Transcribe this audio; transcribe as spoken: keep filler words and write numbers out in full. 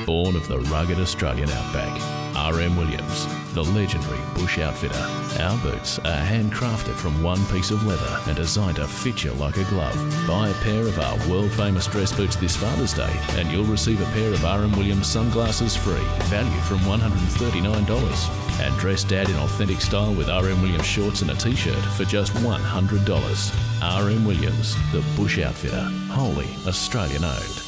Born of the rugged Australian outback, R M Williams, the legendary bush outfitter. Our boots are handcrafted from one piece of leather and designed to fit you like a glove. Buy a pair of our world-famous dress boots this Father's Day and you'll receive a pair of R M Williams sunglasses free, valued from one hundred thirty-nine dollars. And dress Dad in authentic style with R M Williams shorts and a t-shirt for just one hundred dollars. R M Williams, the bush outfitter, wholly Australian owned.